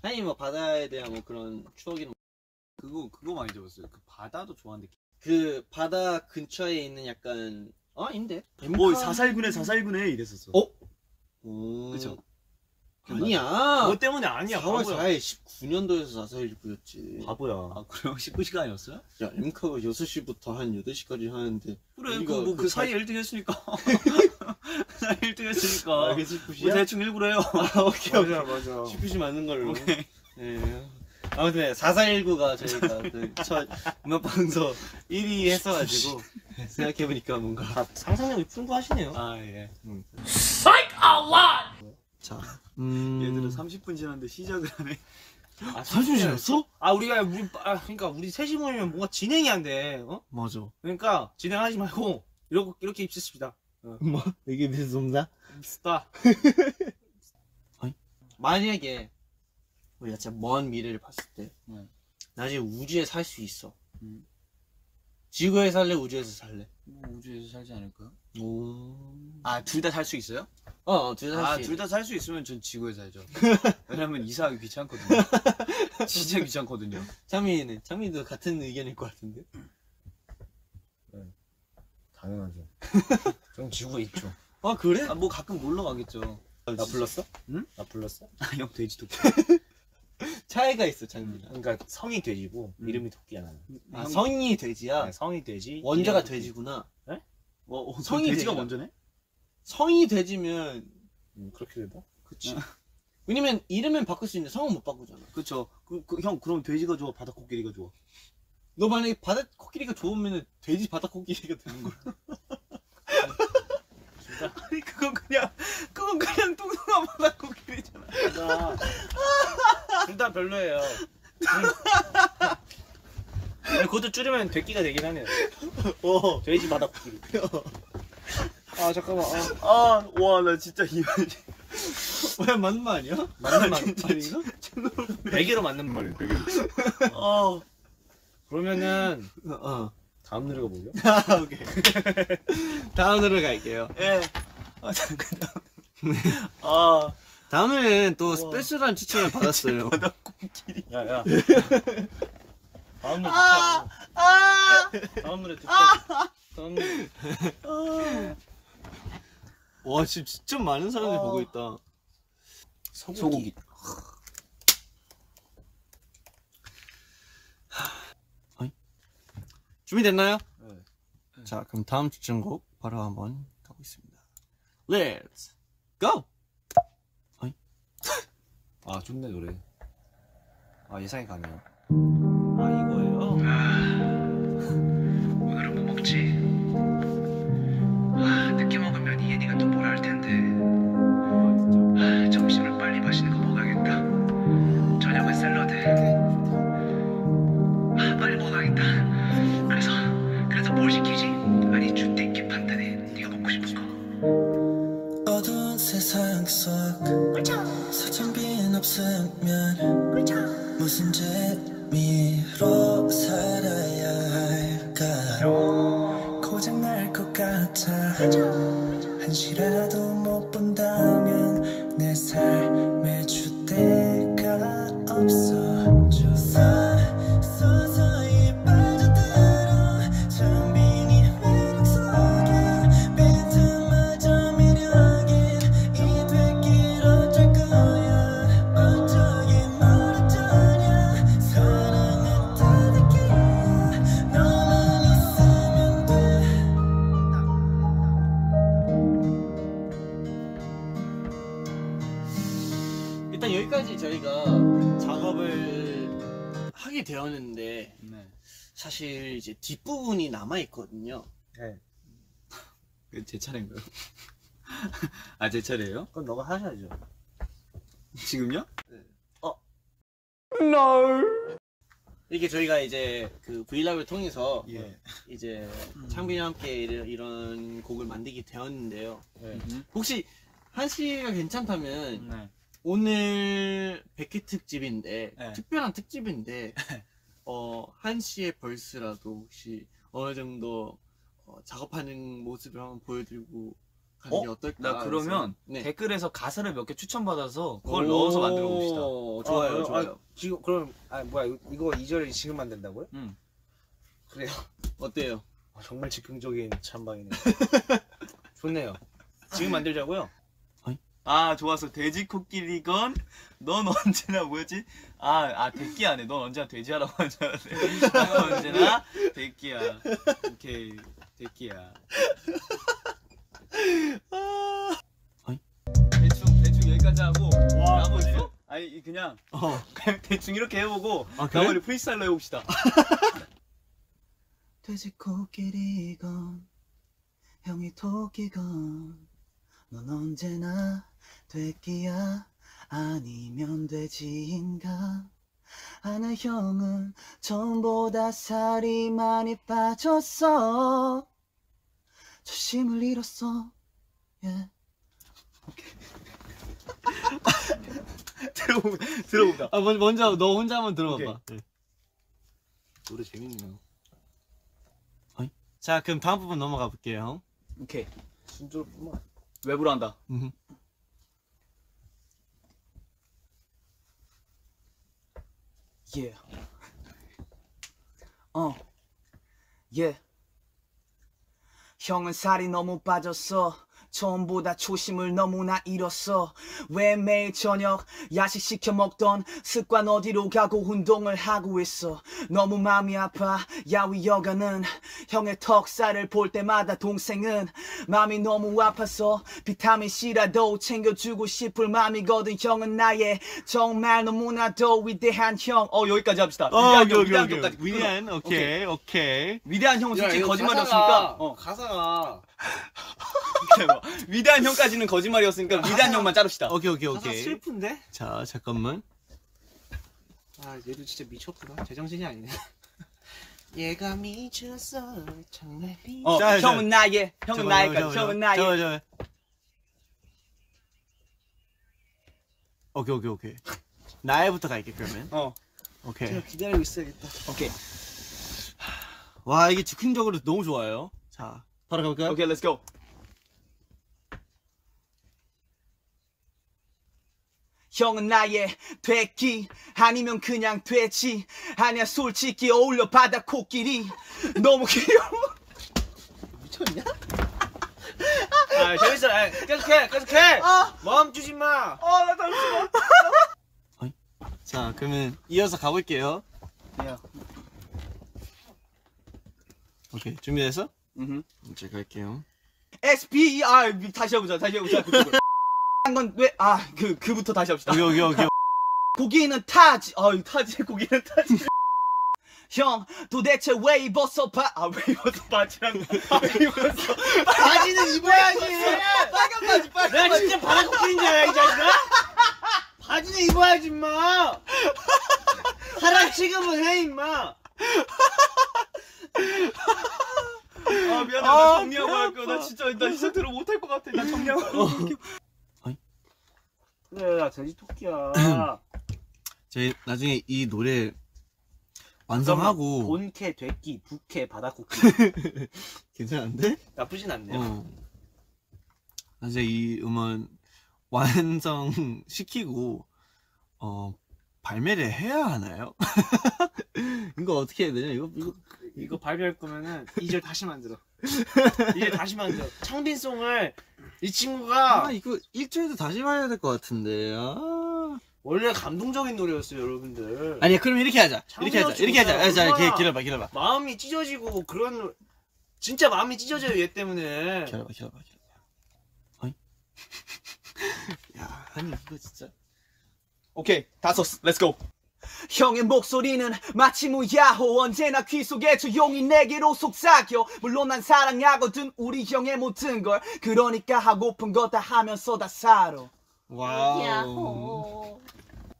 아니 뭐 바다에 대한 뭐 그런 추억이나 그거 많이 들었어요. 그 바다도 좋아하는데 그 바다 근처에 있는 약간 아닌데? 사살군에 이랬었어. 오. 그쵸? 아니야. 그거 때문에 아니야. 4월 바보야. 4일 19년도에서 4.19였지. 바보야. 아 그래요? 19시간이었어요? 야 엠카가 6시부터 한 8시까지 하는데 그래 그 사이에 1등 했으니까. 그 사이에 1등 했으니까. 이게 19시야? 대충 1구래요. 오케이 맞아. 19시 맞는 걸로. 네. 아무튼 4419가 저희가 그 첫 음악방송 1위 했어가지고 생각해보니까 뭔가 상상력이 풍부하시네요. 아 예. 자, 얘들은 30분 지났는데 시작을 하네. 30분 지났어? 그러니까 우리 셋이 모이면 뭔가 진행이 안 돼. 맞아. 그러니까 진행하지 말고 이렇게 입시습시다. 뭐? 이게 무슨 동사? 비슷다. 만약에 우리가 진짜 먼 미래를 봤을 때 나중에 우주에 살 수 있어. 지구에 살래? 우주에서 살래? 우주에서 살지 않을까요? 둘 다 살 수 있어요? 둘 다 살 수 있어. 둘 다 살 수 있으면 전 지구에 살죠. 왜냐면 이사하기 귀찮거든요. 진짜 귀찮거든요. 창민이도 같은 의견일 것 같은데? 당연하죠. 전 지구에 있죠. 그래? 뭐 가끔 놀러 가겠죠. 나 불렀어? 응? 나 불렀어? 형 돼지 토끼. 차이가 있어, 창민아. 그러니까 성이 돼지고 이름이 토끼야 나는. 성이 돼지야? 네, 성이 돼지. 원자가 돼지구나. 네? 성이 돼지가 돼지라. 먼저네? 성이 돼지면 그렇게 되나? 그치. 왜냐면 이름은 바꿀 수 있는데 성은 못 바꾸잖아. 그쵸. 형 그럼 돼지가 좋아? 바다 코끼리가 좋아? 너 만약에 바다 코끼리가 좋으면 돼지 바다 코끼리가 되는 거야. 진짜? 아니 그건 그냥 뚱뚱한 바다 코끼리잖아. 둘 다 별로예요. 그것도 줄이면 돼끼가 되긴 하네요. 돼지 바다 코끼리. 잠깐만. 와 나 진짜 왜 맞는 말 아니야? 맞는 말 아닌가? 베개로 맞는 말. 그러면은 다음 노래가 뭐죠? 오케이. 다음 노래 갈게요. 예. 다음은 또 스페셜한 추천을 받았어요. 바다 코끼리. 야야. 다음 노래 듣자. 다음 노래 듣자. 다음 노래. 와 지금 진짜 많은 사람들이 보고 있다. 소고기. 준비됐나요? 네. 자 그럼 다음 추천곡 바로 한번 가보겠습니다. Let's go! 좋네 노래. 예상이 가네요. 이거예요? 오늘은 뭐 먹지? 늦게 먹으면 이혜니가 또 뭐라 할 텐데. 점심을 빨리 맛있는 거 먹어야겠다. 저녁은 샐러드. 빨리 먹어야겠다. 그래서 뭘 시키지? 아니 주택기 판단에 네가 먹고 싶은 거. 어두운 세상 속 사천빈 없으면 무슨 재미로 살아야 할까. 고장날 것 같아. 한시라도 못 본다면 내 삶의 주대가 없어. 서서히 빠져들어 창빈이 매력 속에 빈틈마저 매력인 이 되길 어쩔 거야. 어쩌긴 멀었잖냐. 사랑은 따뜻기야. 너만 있으면 돼. 일단 여기까지 저희가 작업을 하게 되었는데 사실 이제 뒷부분이 남아있거든요. 네. 제 차례인가요? 제 차례예요? 그럼 너가 하셔야죠. 지금요? 이렇게 저희가 이제 그 브이라이브를 통해서 예. 이제 창빈이와 함께 이런 곡을 만들게 되었는데요. 혹시 한씨가 괜찮다면 오늘 100회 특집인데 특별한 특집인데 한씨의 벌스라도 혹시 어느 정도 작업하는 모습을 한번 보여드리고 가는 게 어떨까? 나 그러면 네. 댓글에서 가사를 몇 개 추천받아서 그걸 넣어서 만들어 봅시다. 좋아요, 좋아요. 지금 그럼 뭐야 이거 2절을 지금 만든다고요? 응. 그래요. 어때요? 정말 즉흥적인 찬방이네. 좋네요. 지금 만들자고요? 아 좋았어. 돼지 코끼리건 넌 언제나 뭐였지? 대끼야네. 넌 언제나 돼지하라고 하잖아. 넌 언제나 대끼야. 오케이 대끼야. 대충 여기까지 하고 나머지 아니 그냥 대충 이렇게 해보고 아, 그래? 나머지 프리스타일로 해봅시다. 돼지 코끼리건 형이 토끼건 넌 언제나 돼끼야 아니면 돼지인가 아나 형은 전보다 살이 많이 빠졌어 초심을 잃었어 yeah. 들어보자. 먼저 너 혼자 한번 들어봐봐. 오케이. 네. 노래 재밌네요. 자, 그럼 다음 부분 넘어가 볼게요. 오케이. 순조롭구만. 웹으로 한다. Yeah. Yeah. 형은 살이 너무 빠졌어. 전보다 초심을 너무나 잃었어. 왜 매일 저녁 야식 시켜 먹던 습관 어디로 가고 운동을 하고 있어. 너무 마음이 아파 야위 여가는 형의 턱살을 볼 때마다 동생은 마음이 너무 아파서 비타민 C라도 챙겨주고 싶을 마음이거든. 형은 나의 정말 너무나도 위대한 형. 여기까지 합시다. 위대한 형까지. 위대한, 오케이. 위대한 형은 솔직히 이거 거짓말이었으니까. 가사가 위대한 형까지는 거짓말이었으니까 위대한 형만 자릅시다. 오케이. 가사 슬픈데? 자, 잠깐만. 얘도 진짜 미쳤구나. 제정신이 아니네. 얘가 미쳤어 정말 미쳤어. 자, 형은 나의 잠깐만. 오케이. 나의부터 갈게 그러면. 오케이. 제가 기다리고 있어야겠다. 오케이. 와, 이게 즉흥적으로 너무 좋아요. 자, 바로 가볼까요? 오케이, 렛츠 고. 형은 나의 돼지 아니면 그냥 돼지 아니야 솔직히 어울려 바다 코끼리 너무 귀여워. 미쳤냐? 재밌어. 계속해. 마음 주지 마. 나 잠시만. 자, 그러면 이어서 가볼게요. 야. 오케이, 준비됐어? 이제 갈게요. SB 다시 해보자. 한건 왜 그부터 다시 합시다. 오케이. 고기는 타지. 고기는 타지. 형 도대체 왜 입었어 왜 입었어 바지랑 왜 입었어 바지는 입어야지. 빨간 바지 내가 진짜 바다 코끼리인 줄 알아 이 자식아? 바지는 입어야지 임마. 사람 취급은 해 임마. 미안해. 나 정리하고 할 거야. 나 진짜 들어 못할 것 같아. 나 정리하고. 그래 나 돼지 토끼야. 저희 나중에 이 노래 완성하고 본캐, 돼끼, 부캐, 바다코끼. 괜찮은데? 나쁘진 않네요. 나중에 이 음원 완성시키고 발매를 해야 하나요? 이거 어떻게 해야 되냐? 이거 발표할 거면은 2절 다시 만들어. 2절 다시 만들어. 창빈송을 이 친구가 이거 1절도 다시 봐야 될 것 같은데. 원래 감동적인 노래였어요, 여러분들. 아니, 그럼 이렇게 하자. 자, 기다려봐. 마음이 찢어지고 그런 진짜 마음이 찢어져요, 얘 때문에. 기다려봐. 야, 아니 이거 진짜. 오케이. 다섯. 렛츠 고. 형의 목소리는 마치 무야호 언제나 귀 속에 조용히 내게로 속삭여. 물론 난 사랑하거든 우리 형의 모든 걸. 그러니까 하고픈 거 다 하면서 다 살아. 와우.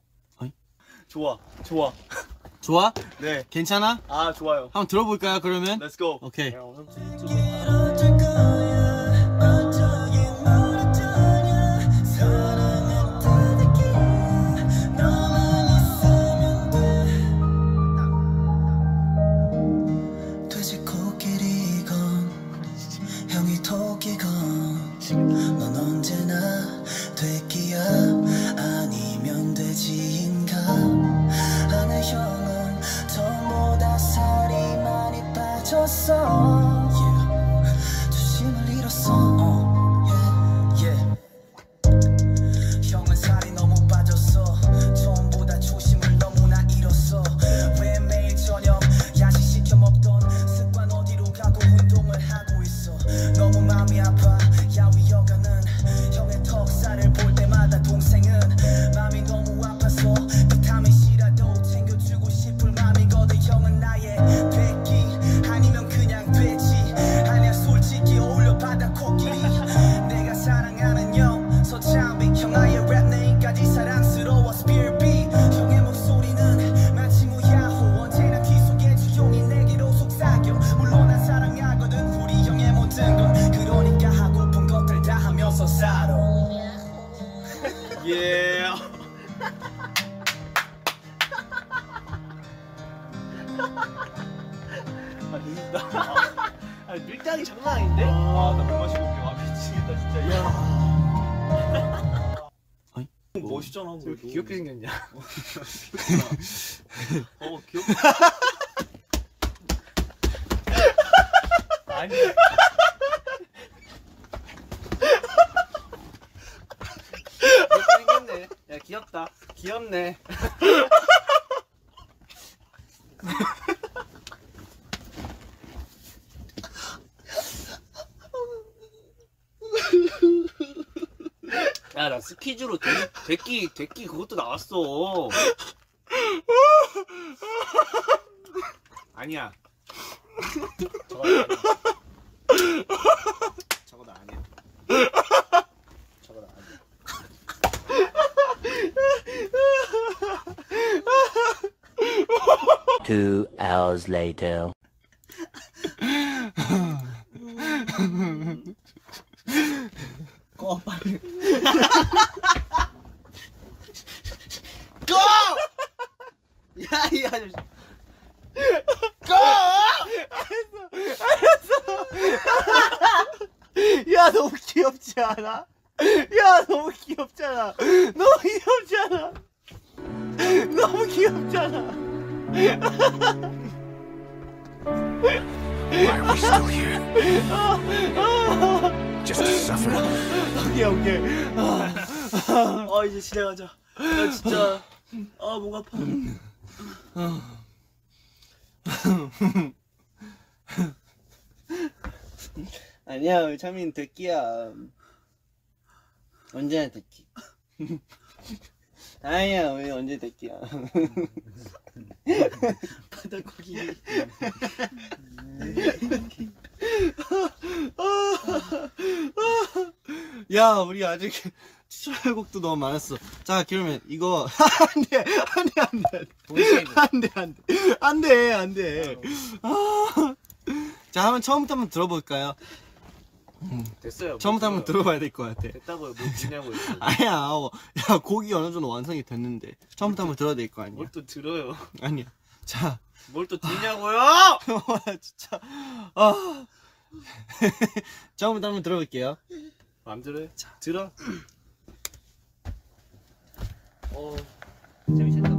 좋아? 네. 괜찮아? 좋아요. 한번 들어볼까요, 그러면? 렛츠 고. 오케이. 어쩔 거야 어쩌긴 뭘 어쩌냐 사랑한 돼지끼야 너만 있으면 돼. 돼지 코끼리건 형이 토끼건 넌 언제나 돼지야 아니면 돼지인가 잃었어 초심을 잃었어 형은 살이 너무 빠졌어 처음보다 초심을 너무나 잃었어 왜 매일 저녁 야식 시켜 먹던 습관 어디로 가고 운동을 하고 있어 너무 마음이 아파 야위 여가는 형의 턱살을 볼 때마다 동생은 마음이 너무 아파서 비타민 C라도 챙겨주고 싶을 마음이거든 형은 나의 돼지 아니면 그냥 돼지 아니야 솔직히 어울려 바다 코끼리 내가 사랑하는 형 서창빈 형 나의 랩 네임까지 사랑스러워 스피릿 형의 목소리는 마치 무야호 언제나 귀 속에 주용이 내게로 속삭여 물론 난 사랑하거든 우리 형의 모든 건 그러니까 하고픈 것들 다 하면서 살아 예. 아 재밌다. 아 밀당이 장난 아닌데? 아나 물 마시고 올게. 와 미치겠다 진짜. 야. 어이? 멋있잖아. 왜 이렇게 귀엽게 생겼냐? 귀엽다. 아니. 귀엽게 생겼네. 야 귀엽다. 귀엽네. 야 나 스키즈로 데끼 그것도 나왔어. 아니야. 저거 나 아니야. 저거 나 아니야. 2 hours later. 꺼 빨리. 꺼! 야 이 아저씨. 꺼! 알았어. 야 너무 귀엽지 않아? 야 너무 귀엽잖아. 너무 귀엽잖아. 너무 귀엽잖아. Why are we still here? Just to suffer? 오케이. 이제 집에 가자. 나 진짜 목 아파. 아니야, 우리 차민 데끼야. 언제나 데끼. 아니야, 우리 언제 데끼야. 바닥고기. 야, 우리 아직 추천할 곡도 너무 많았어. 자, 그러면 이거 안 돼. 자, 한번 처음부터 한번 들어볼까요? 됐어요. 처음부터 한번 들어봐야 될 것 같아. 됐다고요. 뭐 듣냐고요. 아니야, 야, 곡이 어느 정도 완성이 됐는데 처음부터 한번 들어야 될 거 아니야? 뭘 또 들어요. 아니야. 자, 뭘 또 듣냐고요. 진짜. 처음부터 한번 들어볼게요. 마음대로 해. 자, 들어. 재밌겠다.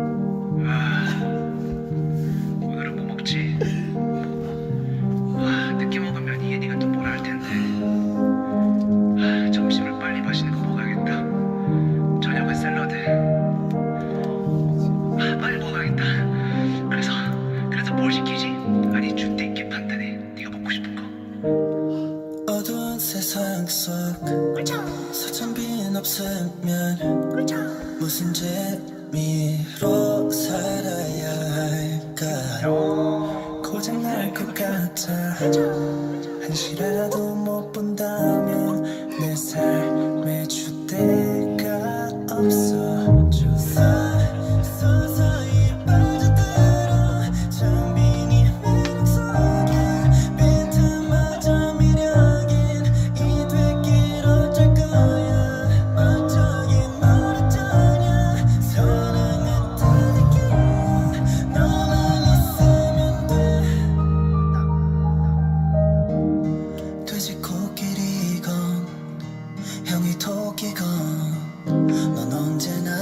오늘은 뭐 먹지? 늦게 먹으면 이엔이가 또 뭐라 할 텐데. 점심을 빨리 맛있는 거 먹어야겠다. 저녁은 샐러드. 빨리 먹어야겠다. 그래서 뭘 시키지? 아니 준대 있게 판단해. 네가 먹고 싶은 거. 어두운 세상 속 서천빈 없으면 무슨 재미로 살아야 할까 고장날 것 같아 한시라도 못 본다면 내 삶에 주대가 없어 서서히 빠져들어 장빈이 매력 속에 빈틈마저 미련인 이 되길 어쩔 거야 어쩌긴 뭘 어쩌냐 사랑은 다르기야 너만 있으면 돼 돼지 코끼리건 형이 토끼건 넌 언제나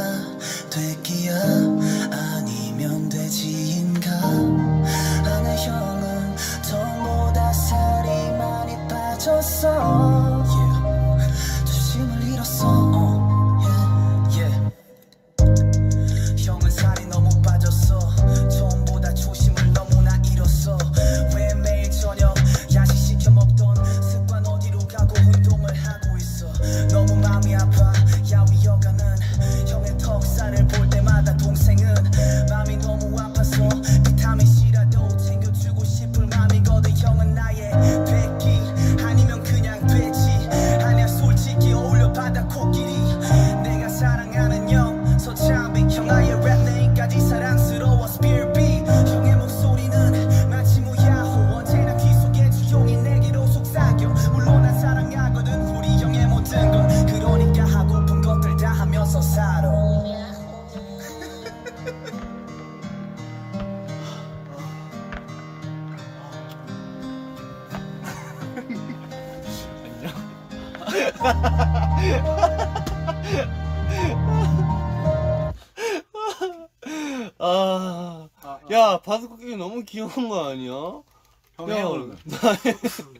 야 바스코끼리 너무 귀여운 거 아니야? 형 해요 그러면.